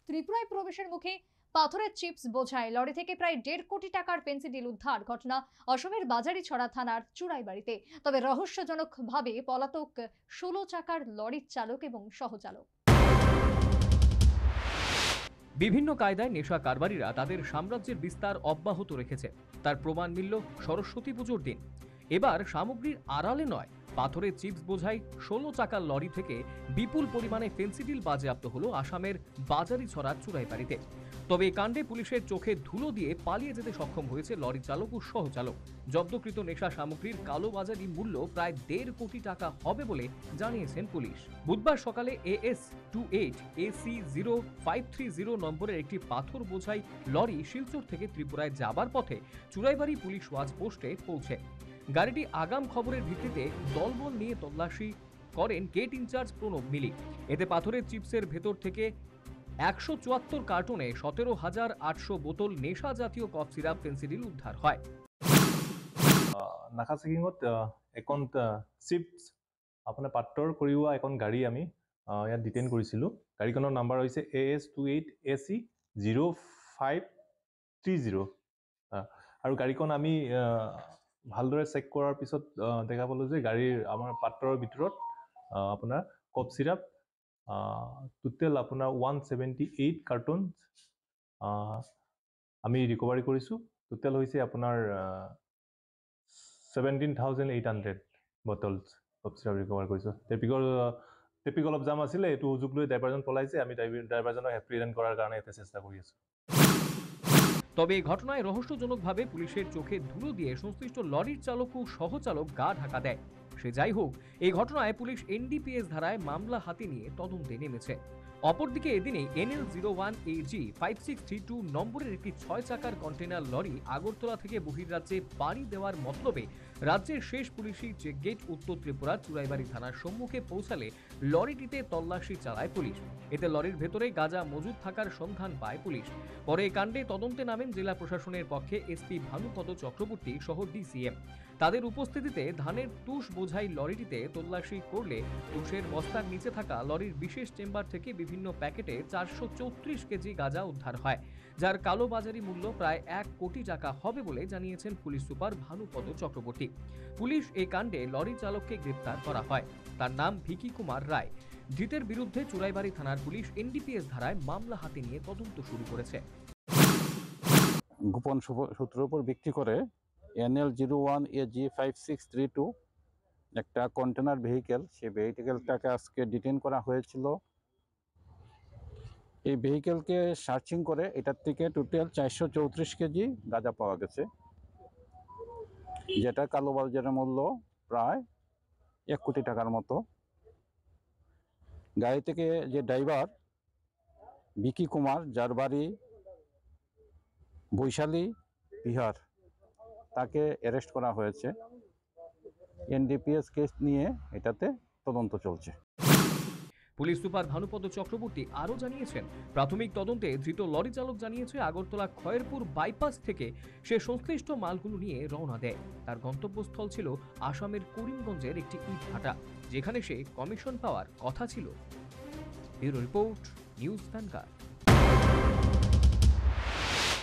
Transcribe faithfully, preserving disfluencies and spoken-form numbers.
ত্রিপুরায় প্রবেশের মুখে পাথরের চিপস বোঝায় লরি থেকে প্রায় দেড় কোটি টাকার পেন্সিডিল উদ্ধার। ঘটনা অসমের বাজারিছড়া থানার চুড়াইবাড়িতে। তবে রহস্যজনকভাবে পলাতক ষোলো চাকার লরির চালক এবং সহচালক। বিভিন্ন কায়দায় নেশা কারবারিরা তাদের সাম্রাজ্যের বিস্তার অব্যাহত রেখেছে। তার প্রমাণ মিলল সরস্বতী পুজোর দিন। এবার সামগ্রীর আড়ালে নয়, পাথরের চিপস বোঝাই ষোলো চাকার লরি থেকে বিপুল পরিমাণে ফেন্সিডিল বাজেয়াপ্ত হলো আসামের বাজারিছড়ার চুড়াইবাড়িতে। তবে এই কাণ্ডে পুলিশের চোখে ধুলো দিয়ে পালিয়ে যেতে সক্ষম হয়েছে লরি চালক ও সহচালক। জব্দকৃত নেশা সামগ্রীর কালোবাজারি মূল্য প্রায় দেড় কোটি টাকা হবে বলে জানিয়েছেন পুলিশ। বুধবার সকালে AS two eight AC zero five three zero নম্বরের একটি পাথর বোঝাই লরি শিলচর থেকে ত্রিপুরায় যাবার পথে চুড়াইবাড়ি পুলিশ ওয়াচ পোস্টে পৌঁছে। গাড়িটি আগাম খবরের ভিত্তিতে দলবল নিয়ে তল্লাশি করেন গেট ইনচার্জ প্রণব মিলি। এতে পাথরের চিপসের ভেতর থেকে একশো চুয়াত্তর কার্টনে সতেরো হাজার আটশো বোতল নেশা জাতীয় কফ সিরাপ পেন্সিডিল উদ্ধার হয়। নাকা চেকিঙত এখন চিপছ আপোনাৰ পাত্ৰৰ কৰিওৱা এখন গাড়ী আমি ইয়াত ডিটেইন কৰিছিলোঁ। গাড়ীখনৰ নাম্বাৰ হৈছে A S two eight A C zero' five three zero'. আৰু গাড়ীখন আমি ভালদৰে চেক কৰাৰ পিছত দেখা পালোঁ যে গাড়ীৰ আমাৰ পাত্ৰৰ ভিতৰত আপোনাৰ কফ চিৰাপ টোটেল আপোনাৰ ওৱান ছেভেণ্টি এইট কাৰ্টুন আমি ৰিকভাৰী কৰিছোঁ। টোটেল হৈছে আপোনাৰ seventeen thousand eight hundred bottles cough syrup recover কৰিছোঁ। ট্ৰেফিকৰ ট্ৰেফিক অলপ জাম আছিলে, এইটো সুযোগ লৈ ড্ৰাইভাৰজন পলাইছে। আমি ড্ৰাইভাৰজনক এপ্ৰিহেণ্ড কৰাৰ কাৰণে এটা চেষ্টা কৰি আছোঁ। তবে এই ঘটনায় রহস্যজনকভাবে পুলিশের চোখে ধুলো দিয়ে সংশ্লিষ্ট লরির চালক ও সহচালক গা ঢাকা দেয়। সে যাই হোক, এই ঘটনায় পুলিশ এনডিপিএস ধারায় মামলা হাতে নিয়ে তদন্তে নেমেছে। অপরদিকে এদিনেই NL zero one AG five six three two নম্বরের একটি ছয় চাকার কন্টেনার লরি আগরতলা থেকে বহির্রাজ্যে পাড়ি দেওয়ার মতলবে রাজ্যের শেষ পুলিশি চেকগেট উত্তর ত্রিপুরার চুড়াইবাড়ি থানার সম্মুখে পৌঁছালে লরিটিতে তল্লাশি চালায় পুলিশ। এতে লরির ভেতরে গাঁজা মজুদ থাকার সন্ধান পায় পুলিশ। পরে এই কাণ্ডে তদন্তে নামেন জেলা প্রশাসনের পক্ষে এসপি ভানুপদ চক্রবর্তী সহ ডিসিএম। তাদের উপস্থিতিতে ধানের তুষ বোঝাই লরিটিতে তল্লাশি করলে তুষের বস্তার নিচে থাকা লরির বিশেষ চেম্বার থেকে বিভিন্ন প্যাকেটে চারশো চৌত্রিশ কেজি গাঁজা উদ্ধার হয়, যার কালোবাজারি মূল্য প্রায় এক কোটি টাকা হবে বলে জানিয়েছেন police super Bhanupada Chakraborty. Police এই কাণ্ডে লরি চালককে গ্রেপ্তার করা হয়। তার নাম ভিকি কুমার রায়। ধৃতের বিরুদ্ধে চুড়াইবাড়ি থানার পুলিশ এনডিপিএস ধারায় মামলা হাতে নিয়ে তদন্ত শুরু করেছে। গোপন সূত্রের উপর ভিত্তি করে NL zero one A G five six three two একটা কন্টেনার ভেহিকেল, সেই ভেহিকেলটাকে আজকে ডিটেইন করা হয়েছিল। এই ভেহিকেলকে সার্চিং করে এটার থেকে টোটাল চারশো চৌত্রিশ কেজি গাঁজা পাওয়া গেছে, যেটা কালোবাজারের মূল্য প্রায় এক কোটি টাকার মতো। গাড়ি থেকে যে ড্রাইভার ভিকি কুমার, যার বাড়ি বৈশালী বিহার, তাকে অ্যারেস্ট করা হয়েছে। এনডিপিএস কেস নিয়ে এটাতে তদন্ত চলছে। পুলিশ সুপার ভানুপদ চক্রবর্তী আরও জানিয়েছেন, প্রাথমিক তদন্তে ধৃত লরি চালক জানিয়েছে আগরতলা খয়েরপুর বাইপাস থেকে সে সংশ্লিষ্ট মালগুলো নিয়ে রওনা দেয়। তার গন্তব্যস্থল ছিল আসামের করিমগঞ্জের একটি ইট ভাটা, যেখানে সে কমিশন পাওয়ার কথা ছিল। Bureau report, news vanguard.